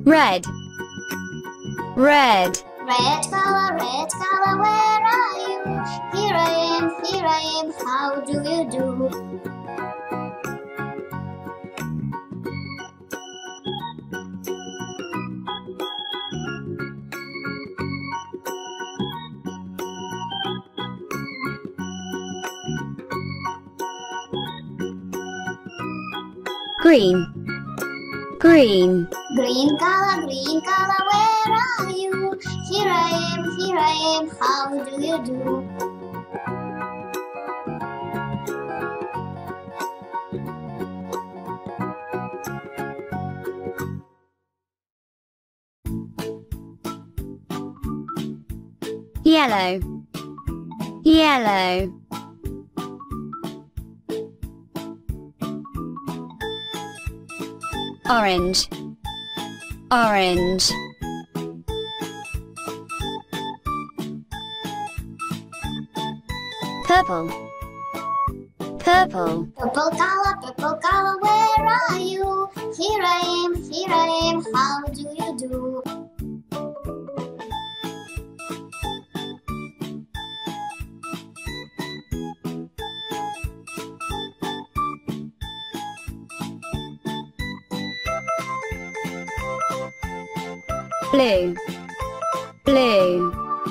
Red. Red. Red color, where are you? Here I am, how do you do? Green. Green. Green color, where are you? Here I am, how do you do? Yellow. Yellow. Orange. Orange. Purple. Purple. Purple color, where are you? Here I am, how do you do? Blue. Blue.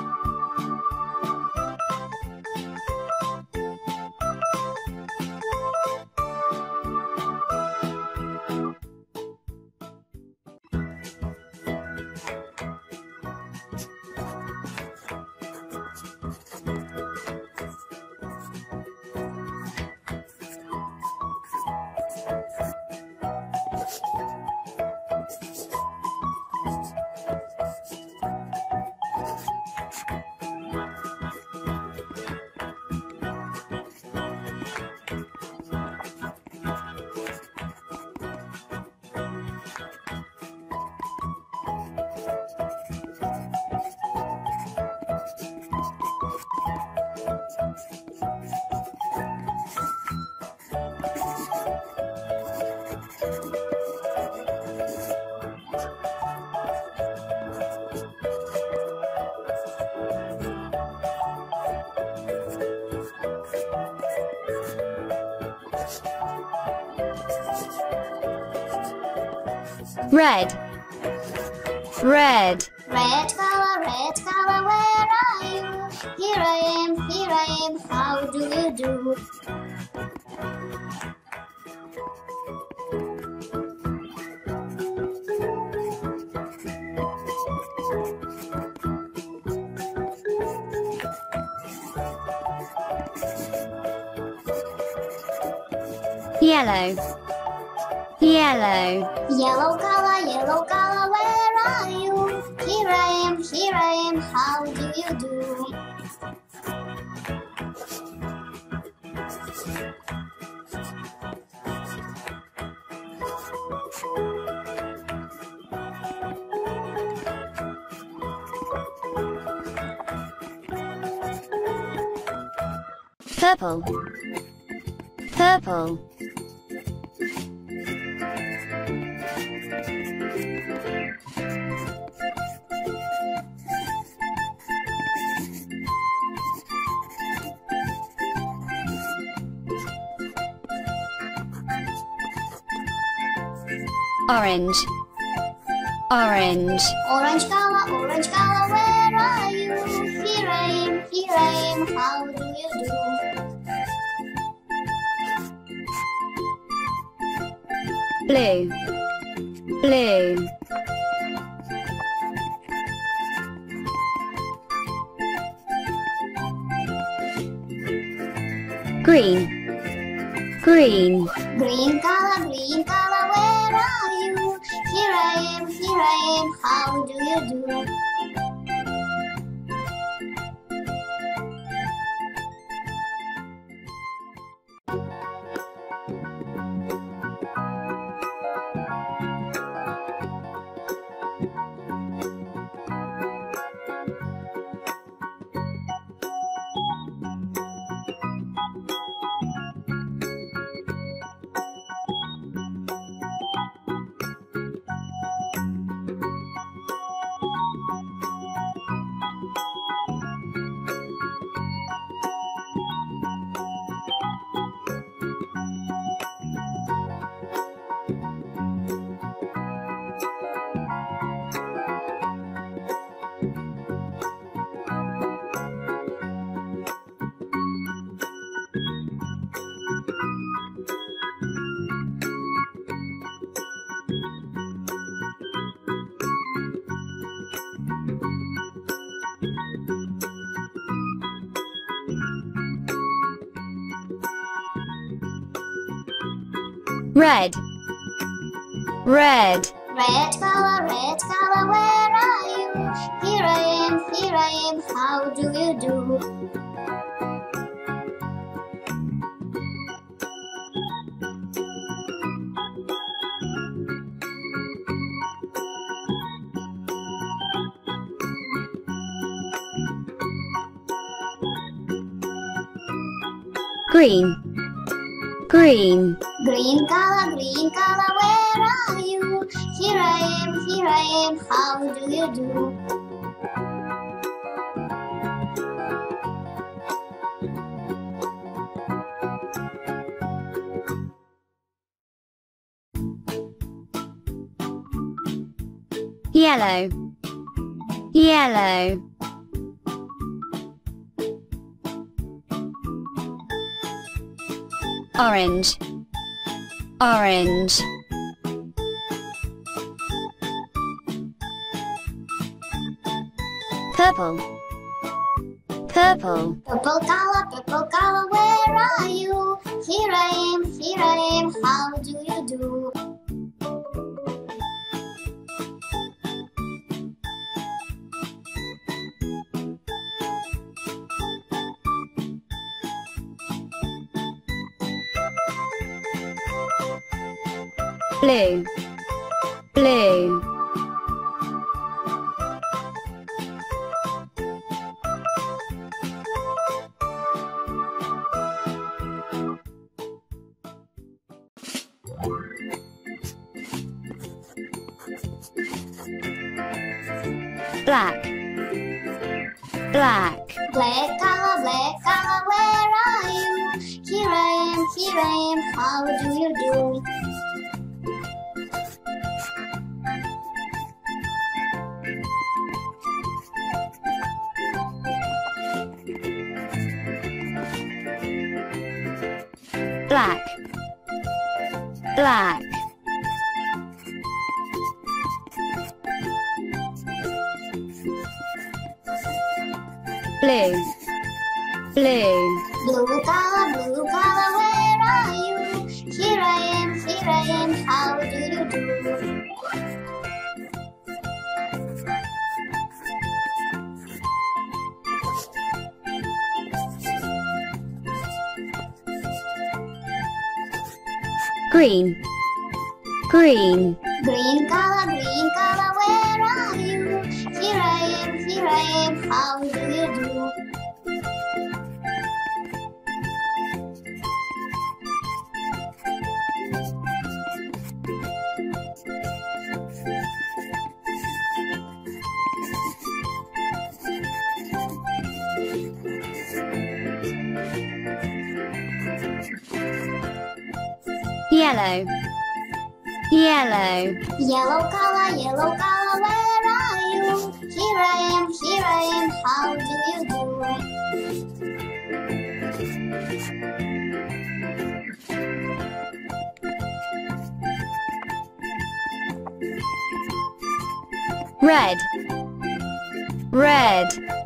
Red. Red. Red color, where are you? Here I am, how do you do? Yellow. Yellow. Yellow color, where are you? Here I am, how do you do? Purple. Purple. Orange. Orange. Orange color, where are you? Here I am, how do you do? Blue. Blue. Green. Green. Green color, where are you? Here I am, how do you do? red, red, red color, where are you? Here I am, how do you do? green, green, green color, where are you? Here I am, how do you do? yellow, yellow, orange, orange, purple, purple, purple color, where are you? Here I am, how do you do? blue, blue, black, black, black color, where are you? Here I am, how do you do? black, black, blue, blue, blue color, where are you? Here I am, how do you do? green, green, green color, where are you? Here I am, how do you do? yellow, yellow, yellow color, where are you? Here I am, how do you do? red, red,